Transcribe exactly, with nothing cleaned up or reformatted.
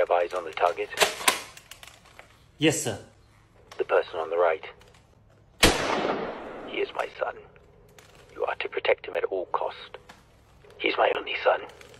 have eyes on the target? Yes, sir. The person on the right. He is my son. You are to protect him at all cost. He's my only son.